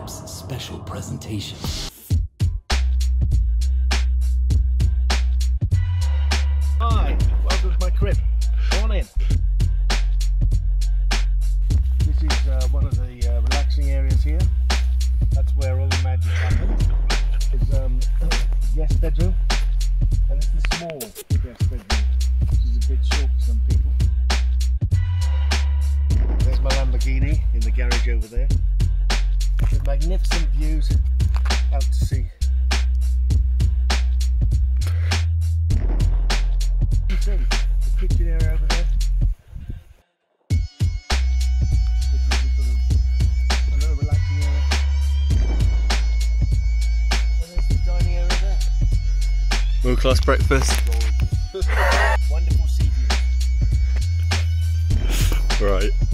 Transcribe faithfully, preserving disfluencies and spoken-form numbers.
Crib's special presentation. Hi, welcome to my crib. Come on in. This is uh, one of the uh, relaxing areas here. That's where all the magic happens. It's um, guest bedroom, and it's the small guest bedroom, which is a bit short for some people. There's my Lamborghini in the garage over there. With magnificent views out to sea. You see the kitchen area over there. This is the sort of a little relaxing area. And there's the dining area there. World class breakfast. Wonderful sea view. Right.